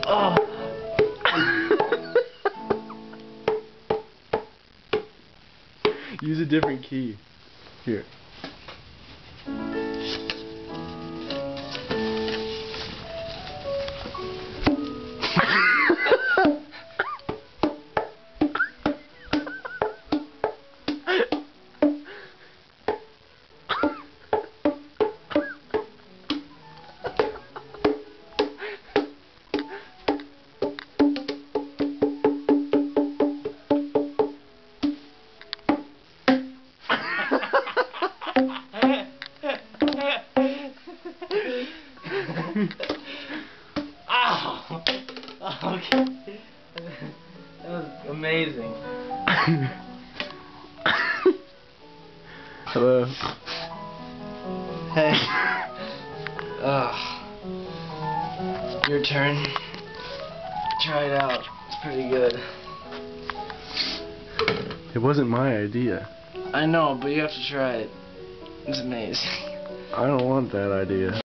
Oh. Use a different key. Here. Ow! Okay. That was amazing. Hello. Hey. Your turn. Try it out. It's pretty good. It wasn't my idea. I know, but you have to try it. It's amazing. I don't want that idea.